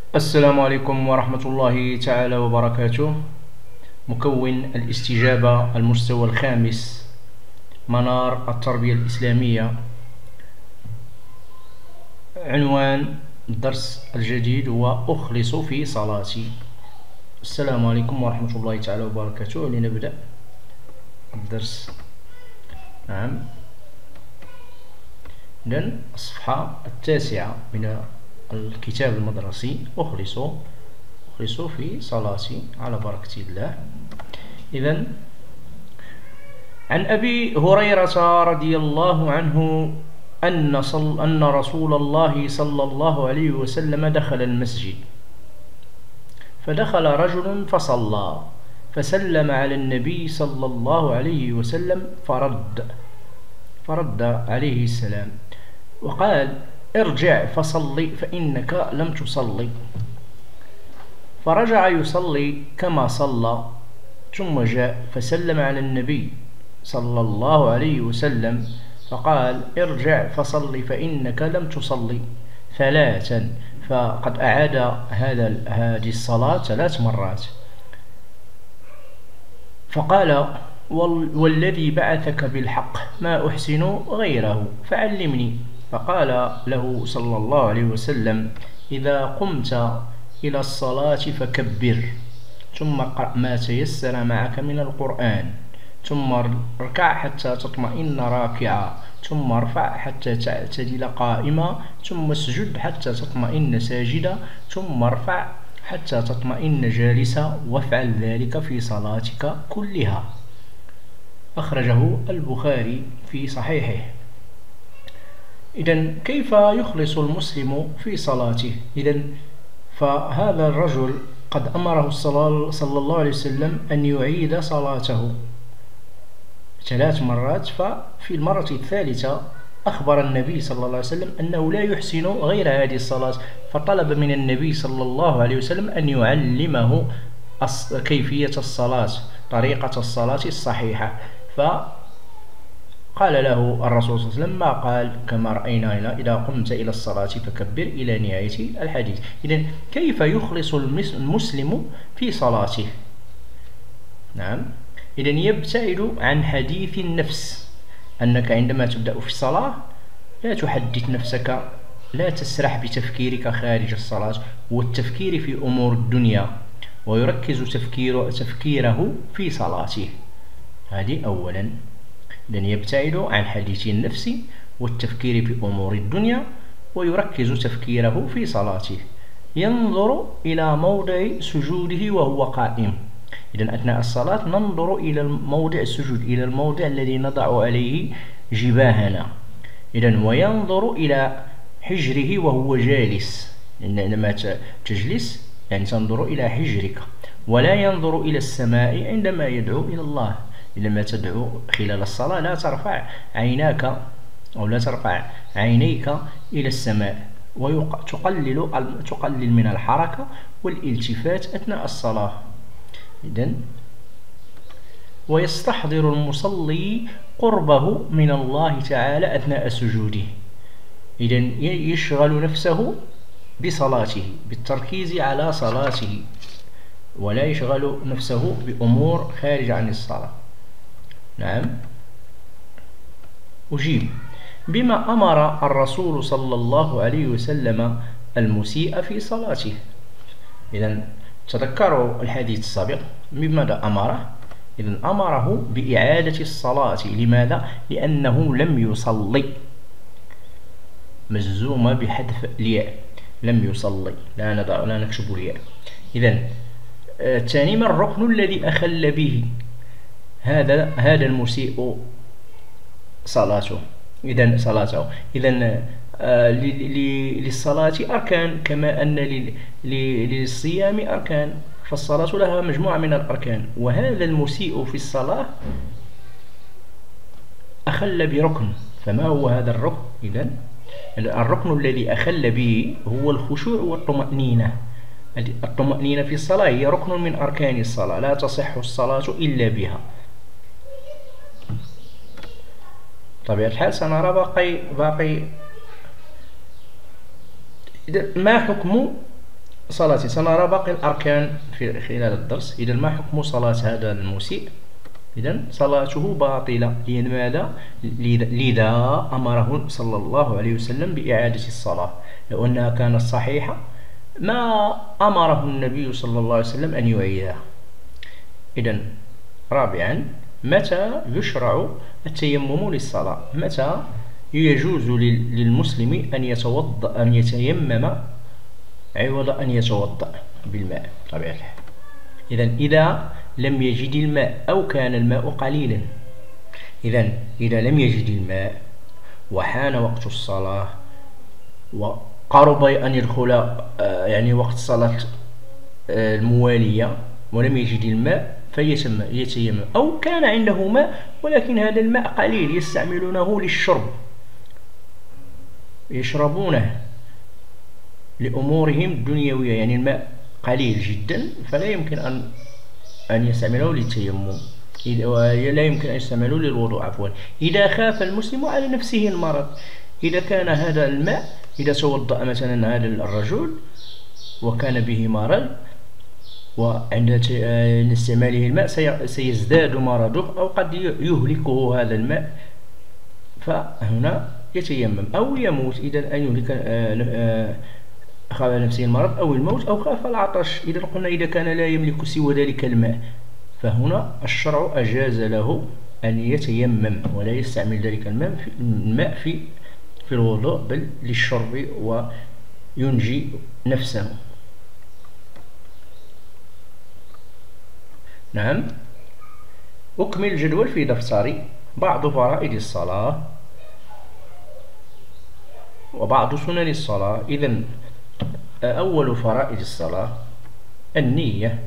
السلام عليكم ورحمة الله تعالى وبركاته. مكون الاستجابة المستوى الخامس، منار التربية الإسلامية. عنوان الدرس الجديد هو أخلص في صلاتي. السلام عليكم ورحمة الله تعالى وبركاته. لنبدأ الدرس. نعم، إذن الصفحة 9 من الكتاب المدرسي. أخلص في صلاتي على بركة الله. إذن عن أبي هريرة رضي الله عنه أن رسول الله صلى الله عليه وسلم دخل المسجد، فدخل رجل فصلى، فسلم على النبي صلى الله عليه وسلم فرد عليه السلام وقال: ارجع فصلي فإنك لم تصلي. فرجع يصلي كما صلى، ثم جاء فسلم على النبي صلى الله عليه وسلم فقال: ارجع فصلي فإنك لم تصلي ثلاثا. فقد أعاد هذه الصلاة 3 مرات. فقال: والذي بعثك بالحق ما أحسن غيره فعلمني. فقال له صلى الله عليه وسلم: إذا قمت إلى الصلاة فكبر، ثم اقرأ ما تيسر معك من القرآن، ثم اركع حتى تطمئن راكعا، ثم ارفع حتى تعتدل قائما، ثم اسجد حتى تطمئن ساجدا، ثم ارفع حتى تطمئن جالسا، وافعل ذلك في صلاتك كلها. أخرجه البخاري في صحيحه. إذن كيف يخلص المسلم في صلاته؟ فهذا الرجل قد أمره صلى الله عليه وسلم أن يعيد صلاته 3 مرات، ففي المرة الثالثة أخبر النبي صلى الله عليه وسلم أنه لا يحسن غير هذه الصلاة، فطلب من النبي صلى الله عليه وسلم أن يعلمه كيفية الصلاة، طريقة الصلاة الصحيحة. فقال له الرسول صلى الله عليه وسلم ما قال كما رأينا هنا: إذا قمت إلى الصلاة فكبر، إلى نهاية الحديث. إذن كيف يخلص المسلم في صلاته؟ نعم، إذن يبتعد عن حديث النفس، أنك عندما تبدأ في الصلاة لا تحدث نفسك، لا تسرح بتفكيرك خارج الصلاة والتفكير في أمور الدنيا، ويركز تفكيره في صلاته. هذه أولا. إذن يبتعد عن حديث النفس والتفكير في أمور الدنيا، ويركز تفكيره في صلاته. ينظر إلى موضع سجوده وهو قائم. إذن أثناء الصلاة ننظر إلى موضع السجود، إلى الموضع الذي نضع عليه جباهنا. إذن وينظر إلى حجره وهو جالس، عندما تجلس يعني تنظر إلى حجرك، ولا ينظر إلى السماء عندما يدعو إلى الله. لما تدعو خلال الصلاة لا ترفع عيناك أو لا ترفع عينيك إلى السماء، وتقلل من الحركة والالتفات أثناء الصلاة. إذن ويستحضر المصلي قربه من الله تعالى أثناء سجوده. إذن يشغل نفسه بصلاته، بالتركيز على صلاته، ولا يشغل نفسه بأمور خارج عن الصلاة. نعم، أجيب: بما أمر الرسول صلى الله عليه وسلم المسيء في صلاته. إذن تذكروا الحديث السابق، بماذا أمره؟ إذن أمره بإعادة الصلاة. لماذا؟ لأنه لم يصلي، مجزومة بحذف الياء، لم يصلي، لا نكتب الياء. إذن ثاني من الركن الذي أخل به هذا المسيء صلاته. إذن للصلاة أركان، كما أن للصيام أركان، فالصلاة لها مجموعة من الأركان، وهذا المسيء في الصلاة أخل بركن. فما هو هذا الركن؟ إذن الركن الذي أخل به هو الخشوع والطمأنينة. الطمأنينة في الصلاة هي ركن من أركان الصلاة، لا تصح الصلاة إلا بها. طبيعة الحال سنرى باقي ما حكم صلاته. سنرى باقي الأركان في خلال الدرس. إذا ما حكم صلاة هذا المسيء؟ إذا صلاته باطلة. لماذا؟ لذا أمره صلى الله عليه وسلم بإعادة الصلاة. لو أنها كانت صحيحة ما أمره النبي صلى الله عليه وسلم أن يعيدها. إذا رابعا، متى يشرع التيمم للصلاة؟ متى يجوز للمسلم أن يتيمم عوض أن يتوضأ بالماء طبيعة الحال؟ إذا لم يجد الماء أو كان الماء قليلا. إذا لم يجد الماء وحان وقت الصلاة وقرب أن يدخل يعني وقت الصلاة الموالية ولم يجد الماء فيتيمم، أو كان عنده ماء ولكن هذا الماء قليل يستعملونه للشرب، يشربونه لأمورهم الدنيوية، يعني الماء قليل جدا فلا يمكن أن يستعمله للتيمم، لا يمكن أن يستعمله للوضوء عفوا. إذا خاف المسلم على نفسه المرض، إذا كان هذا الماء، إذا توضأ مثلا هذا الرجل وكان به مرض وعند استعماله الماء سيزداد مرضه أو قد يهلكه هذا الماء، فهنا يتيمم، أو يموت إذا أن يهلك خاف نفسه المرض أو الموت أو خاف العطش. إذا قلنا إذا كان لا يملك سوى ذلك الماء فهنا الشرع أجاز له أن يتيمم ولا يستعمل ذلك الماء في الوضوء بل للشرب وينجي نفسه. نعم. أكمل الجدول في دفتري. بعض فرائض الصلاة وبعض سنن الصلاة. إذن أول فرائض الصلاة النية.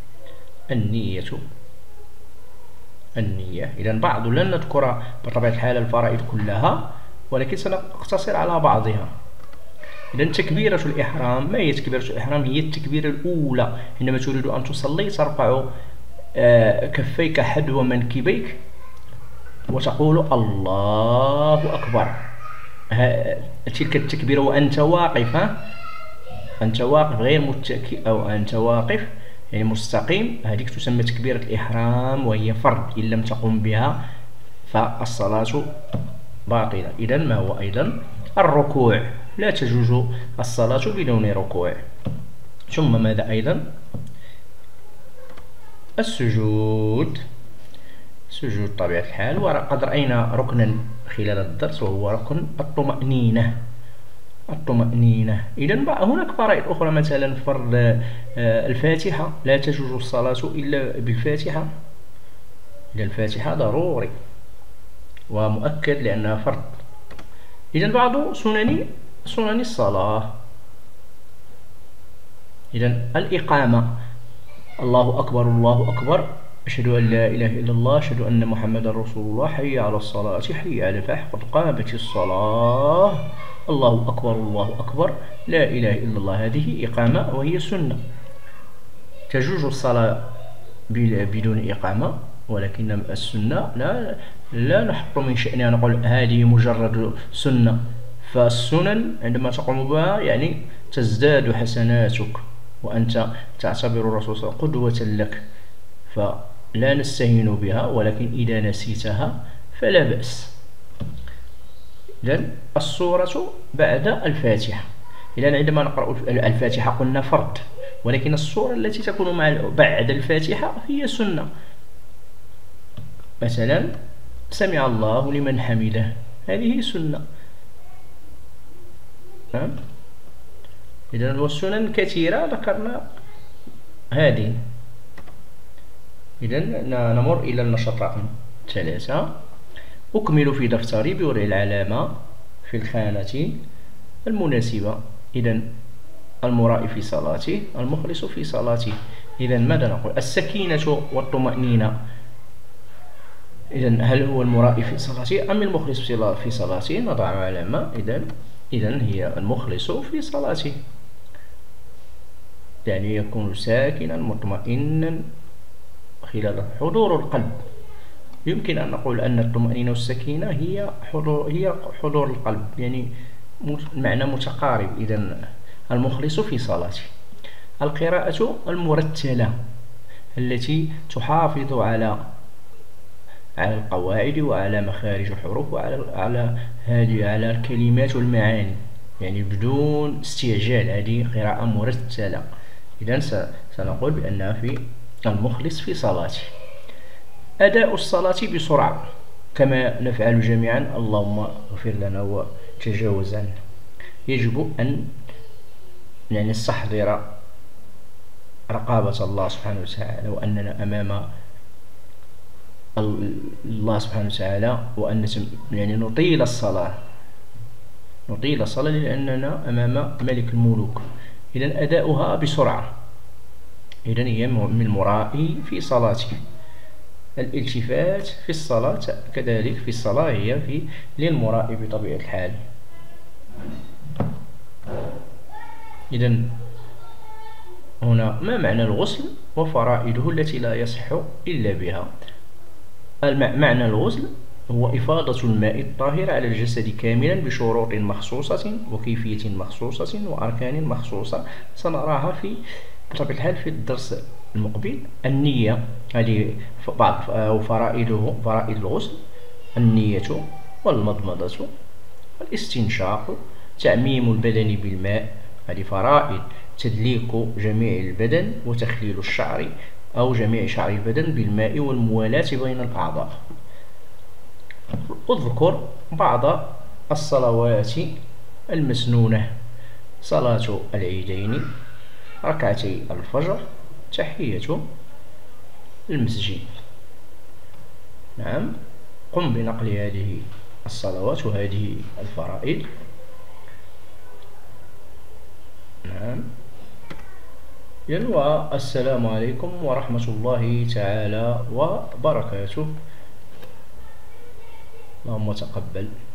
إذن بعض لن نذكر بطبيعة الحال الفرائض كلها ولكن سنقتصر على بعضها. إذن تكبيرة الإحرام. ما هي تكبيرة الإحرام؟ هي التكبيرة الأولى عندما تريد أن تصلي، ترفع كفيك حذو منكبيك وتقول الله أكبر. تلك التكبيرة وأنت واقف، أنت واقف غير متكئ أو أنت واقف يعني مستقيم، هذه تسمى تكبيرة الإحرام وهي فرض، إن لم تقم بها فالصلاة باطلة. إذن ما هو أيضا؟ الركوع. لا تجوز الصلاة بدون ركوع. ثم ماذا أيضا؟ السجود طبيعة الحال. وقد رأينا ركنا خلال الدرس وهو ركن الطمأنينة. إذن هناك فرائض أخرى، مثلا فرض الفاتحة. لا تجوز الصلاة إلا بالفاتحة. الفاتحة ضروري ومؤكد لأنها فرض. إذن بعض سنن الصلاة. إذن الإقامة. الله أكبر الله أكبر، أشهد أن لا إله إلا الله، أشهد أن محمدا رسول الله، حي على الصلاة حي على الفلاح، قد قامت الصلاة، الله أكبر الله أكبر، لا إله إلا الله. هذه إقامة وهي سنة. تجوز الصلاة بدون إقامة، ولكن السنة لا نحط من شأنها نقول هذه مجرد سنة. فالسنن عندما تقوم بها يعني تزداد حسناتك وأنت تعتبر الرسول صلى الله عليه وسلم قدوة لك، فلا نستهين بها، ولكن إذا نسيتها فلا بأس. إذن السورة بعد الفاتحة. إذن عندما نقرأ الفاتحة قلنا فرض، ولكن السورة التي تكون بعد الفاتحة هي سنة. مثلا سمع الله لمن حمده، هذه سنة. إذن والسنن كثيرة ذكرنا هذه. إذن نمر إلى النشاط رقم 3. أكمل في دفتري بوضع العلامة في الخانة المناسبة. إذن المرائي في صلاته، المخلص في صلاته. إذن ماذا نقول؟ السكينة والطمأنينة. إذن هل هو المرائي في صلاته أم المخلص في صلاته؟ نضع علامة. إذن هي المخلص في صلاته، يعني يكون ساكنا مطمئنا خلال حضور القلب. يمكن أن نقول أن الطمأنينة والسكينة هي حضور القلب، يعني معنى متقارب. إذن المخلص في صلاته. القراءة المرتلة التي تحافظ على القواعد وعلى مخارج الحروف على الكلمات والمعاني، يعني بدون استعجال. هذه قراءة مرتلة. إذن سنقول بأنها في المخلص في صلاته. أداء الصلاة بسرعة كما نفعل جميعا، اللهم اغفر لنا وتجاوز عنا. يجب أن نستحضر رقابة الله سبحانه وتعالى، وأننا أمام الله سبحانه وتعالى، وأن نطيل الصلاة لأننا أمام ملك الملوك. إذن أداؤها بسرعة، إذن هي من المرائي في صلاته. الالتفات في الصلاة كذلك في الصلاة هي للمرائي بطبيعة الحال. إذن هنا ما معنى الغسل وفرائضه التي لا يصح إلا بها؟ معنى الغسل هو إفاضة الماء الطاهر على الجسد كاملا بشروط مخصوصة وكيفية مخصوصة وأركان مخصوصة، سنراها بطبيعة الحال في الدرس المقبل. النية هذه فرائض الغسل: النية والمضمضة والاستنشاق، تعميم البدن بالماء، هذه فرائض، تدليك جميع البدن وتخليل الشعر أو جميع شعر البدن بالماء والموالاة بين الأعضاء. أذكر بعض الصلوات المسنونة: صلاة العيدين، ركعتي الفجر، تحية المسجد. نعم، قم بنقل هذه الصلوات وهذه الفرائض. نعم، والسلام عليكم ورحمة الله تعالى وبركاته. اللهم تقبل.